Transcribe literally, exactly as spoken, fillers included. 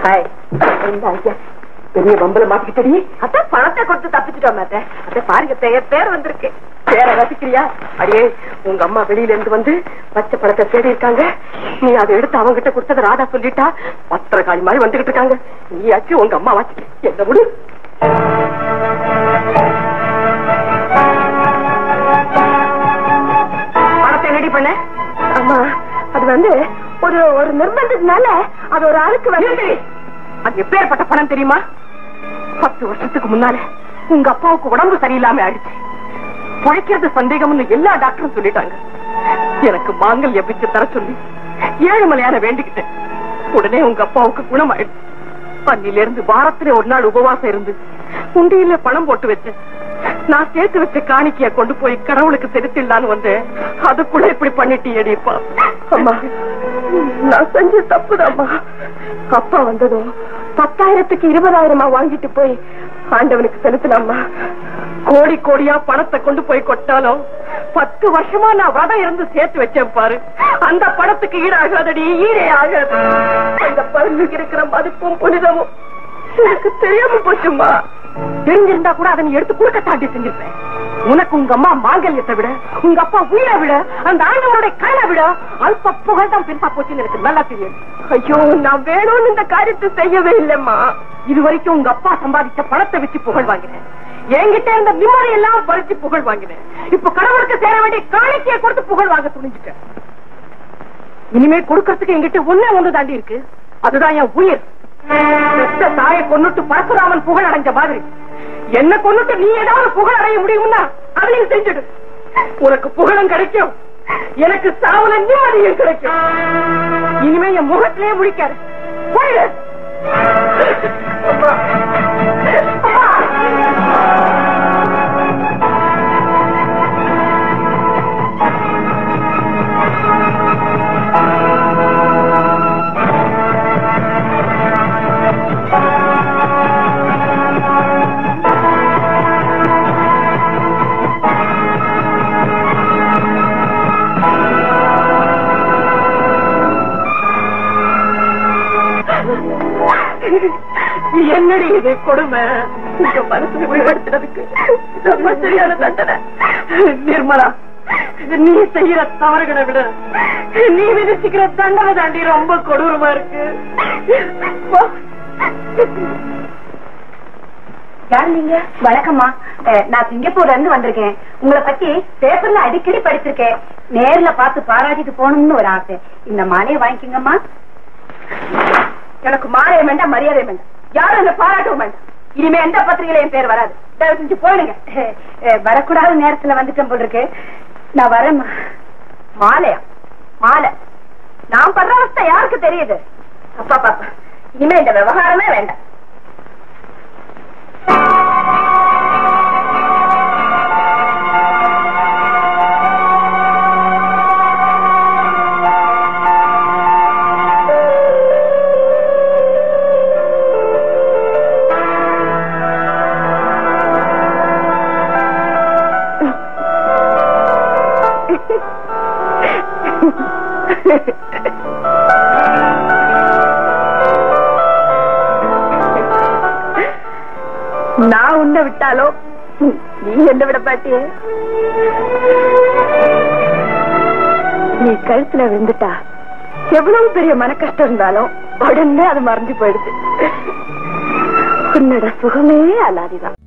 பெரிய பம்பல மாட்டிக்கிட்டடி. அதான் பணத்தை கொடுத்து தப்பிச்சுட்டோம். அத பாருங்க, பேர் வந்திருக்கு. பேர ரசிக்கிறியா? அடியே, உங்க அம்மா வெளியில இருந்து வந்து பச்சை பழத்தை தேடி இருக்காங்க. நீ அதை எடுத்து அவங்க கிட்ட கொடுத்தத ராதா சொல்லிட்டா பத்திர காலி மாதிரி வந்துகிட்டு இருக்காங்க. நீயாச்சு உங்க அம்மா வாச்சு என்ன முடி. பணத்தை ரெடி பண்ண. அம்மா, அது வந்து ஒரு ஒரு நிர்பந்தத்தினால அது ஒரு ஆளுக்கு வந்து. அது எப்பேற்பட்ட பணம் தெரியுமா? பத்து வருஷத்துக்கு முன்னால உங்க அப்பாவுக்கு உடம்பு சரியில்லாம ஆயிடுச்சு. பழைக்கிறது சந்தேகம்னு எல்லா டாக்டரும் சொல்லிட்டாங்க. எனக்கு மாங்கல்ய பிச்சை தர சொல்லி ஏழுமலையான வேண்டிக்கிட்டேன். உடனே உங்க அப்பாவுக்கு குணமாயிடுச்சு. அன்னில இருந்து வாரத்துல ஒரு நாள் உபவாசம் இருந்து உண்டியில பணம் போட்டு வச்சேன். நான் சேர்த்து வச்ச காணிக்கைய கொண்டு போய் கடவுளுக்கு செலுத்திடலான்னு வந்தேன். அதுக்குள்ள இப்படி பண்ணிட்டீப்பா. அம்மா, நான் செஞ்ச தப்புதாம்மா. அப்பா வந்ததும் பத்தாயிரத்துக்கு இருபதாயிரமா வாங்கிட்டு போய் ஆண்டவனுக்கு செலுத்தலாமா? கோடி கோடியா பணத்தை கொண்டு போய் கொட்டாலும் பத்து வருஷமா நான் விரதம் இருந்து சேர்த்து வச்சேன் பாரு. அந்த பணத்துக்கு ஈடாகாதடி, ஈடே ஆகாது. அந்த பருந்துக்கு இருக்கிற மதிப்பும் புனிதமும் எனக்கு தெரியாம போச்சுமா. தெரிஞ்சிருந்தா கூட அதை எடுத்து கொடுக்க தாண்டி செஞ்சிருப்பேன். உனக்கு உங்க அம்மா மாங்கல்யத்தை விட, உங்க அப்பா உயிரை விட, அந்த ஆண்டவனுடைய கையில விட அல்ப புகழ் தான் பெருசா போச்சுன்னு எனக்கு நல்லா தெரியும். ஐயோ, நான் வேணும்னு இந்த காரியத்தை செய்யவே இல்லைம்மா. இது வரைக்கும் உங்க அப்பா சம்பாதிச்ச பணத்தை வச்சு புகழ் வாங்கினேன். என்கிட்ட இருந்த நிம்மதி எல்லாம் பறிச்சு புகழ் வாங்கினேன். இப்ப கடவுளுக்கு சேர வேண்டிய காணிக்கையை கொடுத்து புகழ் வாங்க துணிஞ்சிட்டேன். இனிமே கொடுக்கறதுக்கு என்கிட்ட ஒண்ணே ஒண்ணு தாண்டி இருக்கு. அதுதான் என் உயிர். தாயை கொன்னுட்டு பரசுராமன் புகழ் அடைஞ்ச மாதிரி என்ன கொன்னுட்டு நீ ஏதாவது புகழ் அடைய முடியும்னா அதையும் செஞ்சிடு. உனக்கு புகழும் கிடைக்கும், எனக்கு சாவல நிம்மதியும் கிடைக்கும். இனிமே என் முகத்திலே முடிக்காரு. என்னடி இது கொடுமை? உங்க மனசு மேம்படுத்துறதுக்கு ரொம்ப சரியான தண்டனை. நிர்மலா, நீ செய்யற தவறுகளை விட நீ விதிச்சுக்கிற தண்டனை தாண்டி ரொம்ப கொடூரமா இருக்கு. யார் நீங்க? வணக்கம்மா, நான் சிங்கப்பூர்ல இருந்து வந்திருக்கேன். உங்களை பத்தி பேப்பர்ல அடிக்கடி படிச்சிருக்கேன். நேர்ல பார்த்து பாராட்டிட்டு போகணும்னு ஒரு ஆசை. இந்த மாலையை வாங்கிக்கங்கம்மா. எனக்கு மாலையை வேண்டாம், மரியாதை வேண்டாம், யாரும் என்ன பாராட்டவும் வேண்டாம். இனிமே எந்த பத்திரிகையில என் பேர் வராது. தயவு செஞ்சு போயிடுங்க. வரக்கூடாத நேரத்துல வந்துட்டேன் போல் இருக்கு. நான் வரேம்மா. மாலையா? மாலை? நான் பண்ற அவஸ்தை யாருக்கு தெரியுது? அப்பா பாப்பா, இனிமே இந்த விவகாரமே வேண்டாம். நான் உன்னை விட்டாலோ நீ என்ன விட பாட்டியே? நீ கழுத்துல விழுந்துட்டா எவ்வளவு பெரிய மன கஷ்டம் இருந்தாலும் உடனே அது மறைஞ்சு போயிடுது. உன்னோட சுகமே அலாதிதான்.